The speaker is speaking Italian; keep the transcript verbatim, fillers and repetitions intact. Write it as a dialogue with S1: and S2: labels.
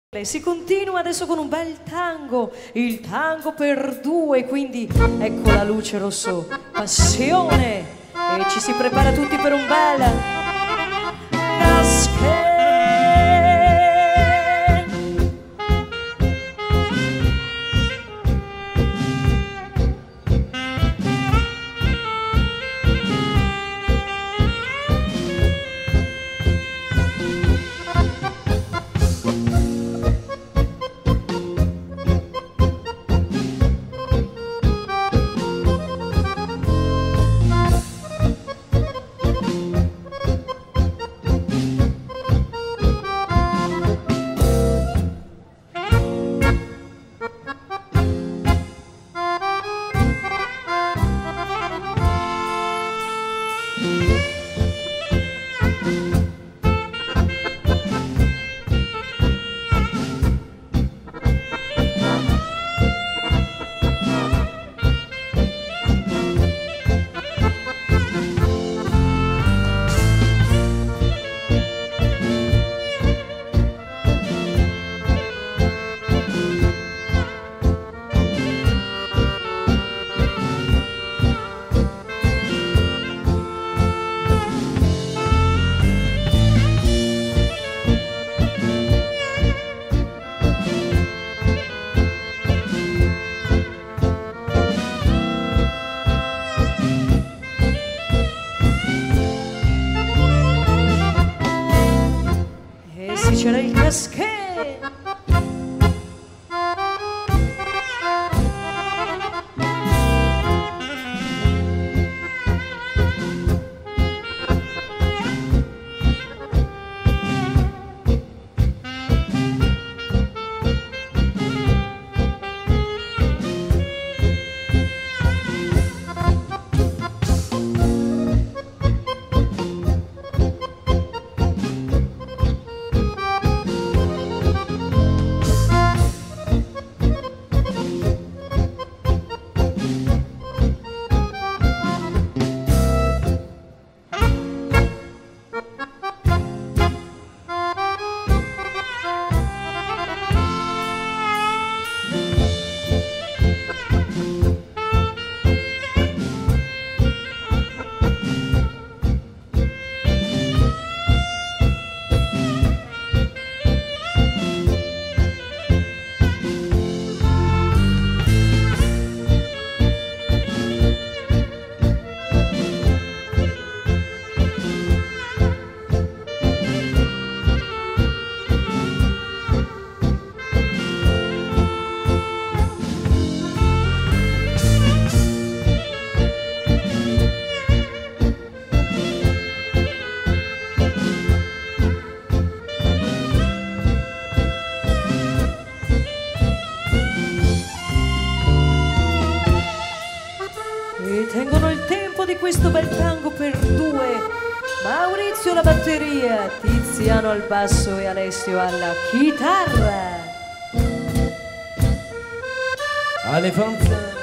S1: Si continua adesso con un bel tango, il tango per due, quindi ecco la luce rosso, passione, e ci si prepara tutti per un bel casquet. C'era il casquet. E tengono il tempo di questo bel tango per due: Maurizio alla batteria, Tiziano al basso e Alessio alla chitarra.
S2: Alle fanfare.